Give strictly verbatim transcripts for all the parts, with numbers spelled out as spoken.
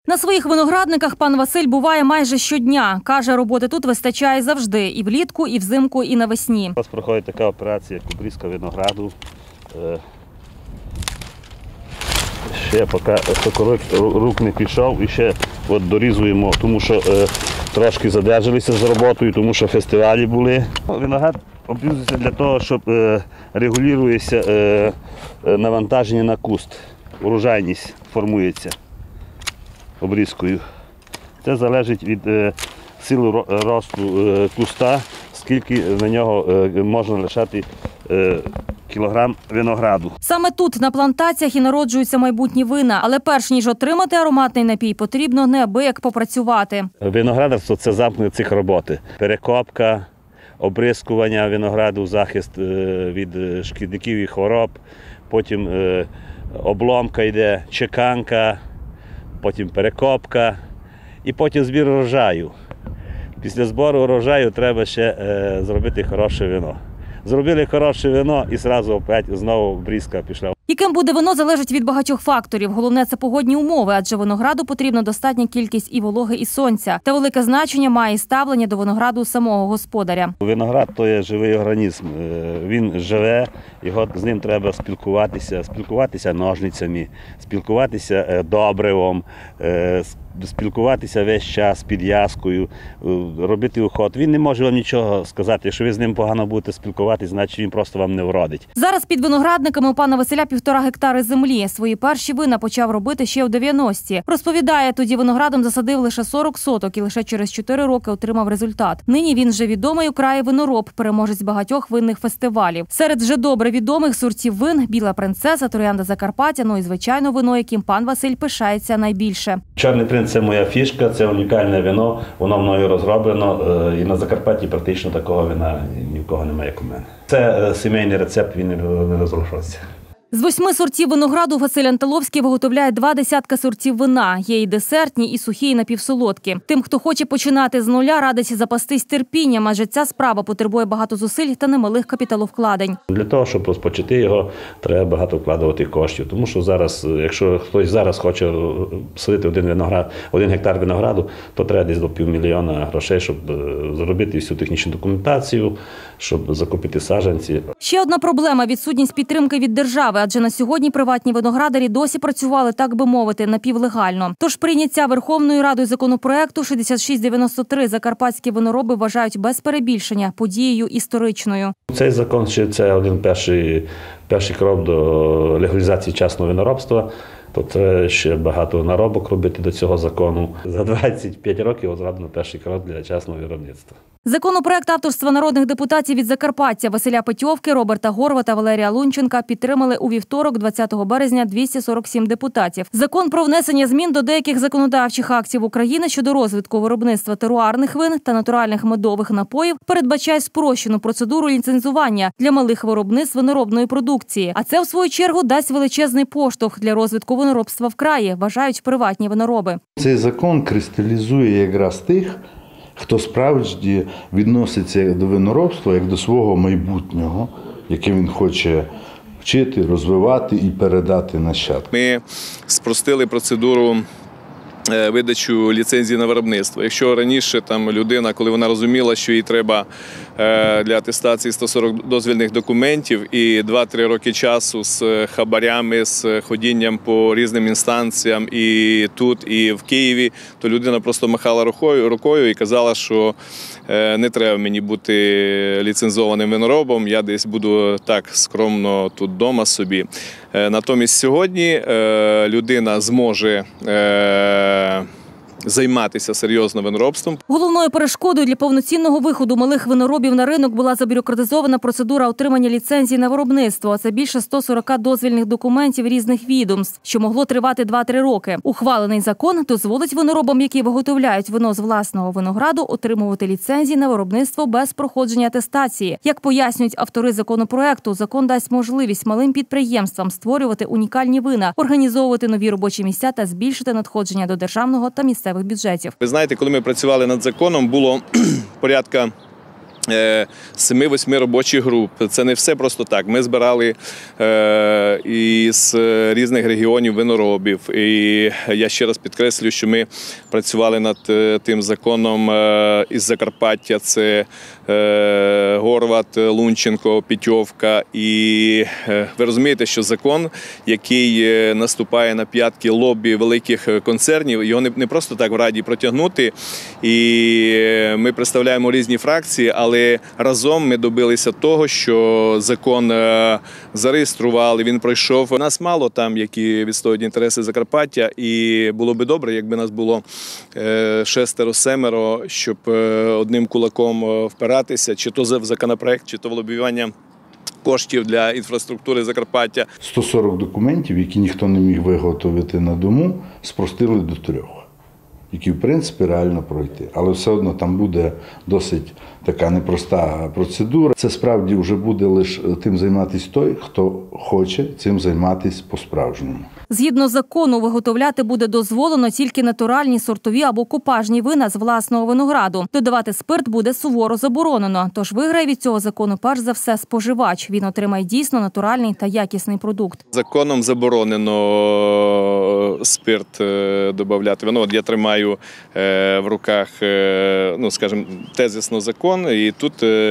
На своїх виноградниках пан Василь буває майже щодня. Каже, роботи тут вистачає завжди – і влітку, і взимку, і навесні. У нас проходить така операція, як обрізка винограду. Ще поки сокорок рук не пішов і ще от дорізуємо, тому що е, трошки задержалися з роботою, тому що фестивалі були. Виноград обрізується для того, щоб е, регулюється е, навантаження на куст. Урожайність формується обрізкою. Це залежить від е, сили росту е, куста, скільки на нього е, можна лишати е, кілограм винограду. Саме тут, на плантаціях, і народжуються майбутні вина. Але перш ніж отримати ароматний напій, потрібно неабияк попрацювати. Виноградарство – це замкнений цикл роботи. Перекопка, обрискування винограду, захист від шкідників і хвороб, потім обломка йде, чеканка, потім перекопка і потім збір урожаю. Після збору урожаю треба ще зробити хороше вино. Зробили хороше вино і одразу опять знову обрізка пішла. Яким буде вино, залежить від багатьох факторів. Головне – це погодні умови, адже винограду потрібна достатня кількість і вологи, і сонця. Та велике значення має і ставлення до винограду самого господаря. Виноград – то є живий організм. Він живе, його, з ним треба спілкуватися, спілкуватися ножницями, спілкуватися добривом, спілкуватися весь час підв'язкою, робити уход. Він не може вам нічого сказати. Якщо ви з ним погано будете спілкуватися, значить він просто вам не вродить. Зараз під виноградниками у пана Василя півтора гектари землі. Свої перші вина почав робити ще у дев'яності. Розповідає, тоді виноградом засадив лише сорок соток і лише через чотири роки отримав результат. Нині він вже відомий у краї винороб, переможець багатьох винних фестивалів. Серед вже добре відомих сортів вин – Біла принцеса, Троянда Закарпаття, ну і, звичайно, вино, яким пан Василь пишається найбільше. Чорний принц – це моя фішка, це унікальне вино, воно мною розроблено, і на Закарпатті практично такого вина ні в кого немає, як у мене. Це сімейний рецепт, він не розрушився. З восьми сортів винограду Василь Анталовський виготовляє два десятка сортів вина. Є і десертні, і сухі, і напівсолодкі. Тим, хто хоче починати з нуля, радить запастись терпінням, адже ця справа потребує багато зусиль та немалих капіталовкладень. Для того, щоб розпочати його, треба багато вкладувати коштів. Тому що зараз, якщо хтось зараз хоче садити один виноград, один гектар винограду, то треба десь до півмільйона грошей, щоб зробити всю технічну документацію, щоб закупити саджанці. Ще одна проблема – відсутність підтримки від держави. Адже на сьогодні приватні виноградарі досі працювали, так би мовити, напівлегально. Тож прийняття Верховною Радою законопроекту шістдесят шість дев'яносто три закарпатські винороби вважають без перебільшення подією історичною. Цей закон ще це один перший, перший крок до легалізації частного виноробства. То це ще багато наробок робити до цього закону. За двадцять п'ять років зроблено перший крок для частного виробництва. Законопроект авторства народних депутатів від Закарпаття Василя Петьовки, Роберта Горвата, Валерія Лунченка підтримали у вівторок, двадцятого березня, двісті сорок сім депутатів. Закон про внесення змін до деяких законодавчих актів України щодо розвитку виробництва теруарних вин та натуральних медових напоїв передбачає спрощену процедуру ліцензування для малих виробництв виноробної продукції. А це, в свою чергу, дасть величезний поштовх для розвитку виноробства в краї, вважають приватні винороби. Цей закон кристалізує якраз тих, хто справді відноситься до виноробства як до свого майбутнього, яке він хоче вчити, розвивати і передати нащадкам. Ми спростили процедуру видачу ліцензії на виробництво. Якщо раніше там людина, коли вона розуміла, що їй треба для атестації сто сорок дозвільних документів і два-три роки часу з хабарями, з ходінням по різним інстанціям і тут, і в Києві, то людина просто махала рукою, рукою і казала, що не треба мені бути ліцензованим виноробом, я десь буду так скромно тут вдома собі. Натомість сьогодні людина зможе займатися серйозно виноробством. Головною перешкодою для повноцінного виходу малих виноробів на ринок була забюрократизована процедура отримання ліцензії на виробництво. Це більше ста сорока дозвільних документів різних відомств, що могло тривати два-три роки. Ухвалений закон дозволить виноробам, які виготовляють вино з власного винограду, отримувати ліцензії на виробництво без проходження атестації. Як пояснюють автори законопроекту, закон дасть можливість малим підприємствам створювати унікальні вина, організовувати нові робочі місця та збільшити надходження до державного та місцевого бюджетів. Ви знаєте, коли ми працювали над законом, було порядка семи-восьми робочих груп. Це не все просто так. Ми збирали е, із різних регіонів виноробів. І я ще раз підкреслюю, що ми працювали над тим законом е, із Закарпаття. Це е, Горват, Лунченко, Пітьовка. І е, ви розумієте, що закон, який наступає на п'ятки лобі великих концернів, його не, не просто так в Раді протягнути. І ми представляємо різні фракції, але Але разом ми добилися того, що закон зареєстрували, він пройшов. У нас мало там, які відстоюють інтереси Закарпаття, і було би добре, якби нас було шестеро-семеро, щоб одним кулаком впиратися, чи то в законопроект, чи то в лобіювання коштів для інфраструктури Закарпаття. сто сорок документів, які ніхто не міг виготовити на дому, спростили до трьох, які, в принципі, реально пройти. Але все одно там буде досить така непроста процедура. Це справді вже буде лише тим займатися той, хто хоче цим займатися по-справжньому. Згідно закону, виготовляти буде дозволено тільки натуральні сортові або купажні вина з власного винограду. Додавати спирт буде суворо заборонено. Тож виграє від цього закону перш за все споживач. Він отримає дійсно натуральний та якісний продукт. Законом заборонено спирт додавати. Воно, от я тримаю в руках, ну, скажімо, тезисно закон, і тут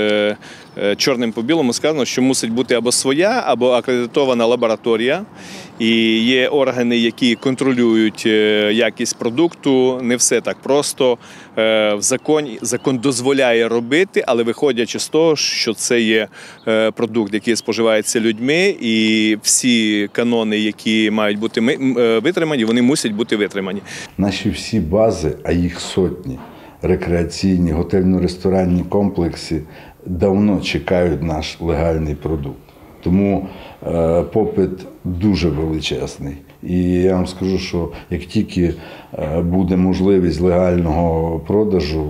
чорним по білому сказано, що мусить бути або своя, або акредитована лабораторія. І є органи, які контролюють якість продукту. Не все так просто. В законі закон дозволяє робити, але виходячи з того, що це є продукт, який споживається людьми, і всі канони, які мають бути витримані, вони мусять бути витримані. Наші всі бази, а їх сотні, рекреаційні, готельно-ресторанні комплекси давно чекають наш легальний продукт. Тому е, попит дуже величезний. І я вам скажу, що як тільки е, буде можливість легального продажу,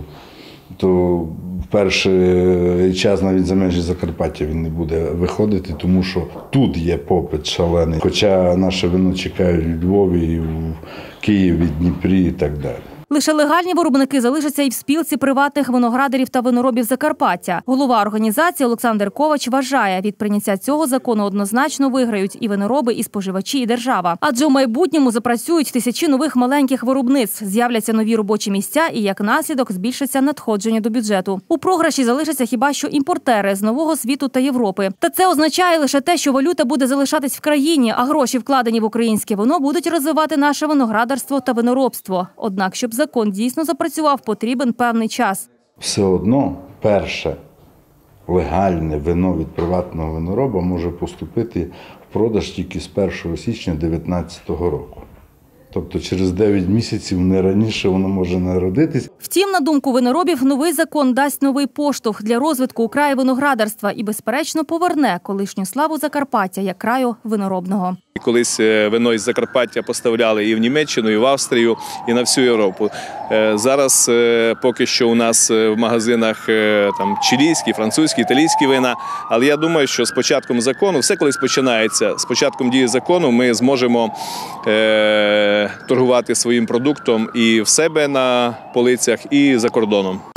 то в перший час навіть за межі Закарпаття він не буде виходити, тому що тут є попит шалений. Хоча наше вино чекають у Львові, і в Києві, Дніпрі і так далі. Лише легальні виробники залишаться і в спілці приватних виноградарів та виноробів Закарпаття. Голова організації Олександр Ковач вважає, від прийняття цього закону однозначно виграють і винороби, і споживачі, і держава. Адже у майбутньому запрацюють тисячі нових маленьких виробництв, з'являться нові робочі місця і, як наслідок, збільшиться надходження до бюджету. У програші залишаться хіба що імпортери з Нового світу та Європи. Та це означає лише те, що валюта буде залишатись в країні, а гроші, вкладені в українське вино, будуть розвивати наше виноградарство та виноробство. Однак, щоб закон дійсно запрацював, потрібен певний час. Все одно перше легальне вино від приватного винороба може поступити в продаж тільки з першого січня дві тисячі дев'ятнадцятого року. Тобто через дев'ять місяців, не раніше, воно може народитись. Втім, на думку виноробів, новий закон дасть новий поштовх для розвитку у краї виноградарства і, безперечно, поверне колишню славу Закарпаття як краю виноробного. Колись вино із Закарпаття поставляли і в Німеччину, і в Австрію, і на всю Європу. Зараз поки що у нас в магазинах там чилійські, французькі, італійські вина. Але я думаю, що з початком закону, все колись починається, з початком дії закону ми зможемо е, торгувати своїм продуктом і в себе на полицях, і за кордоном.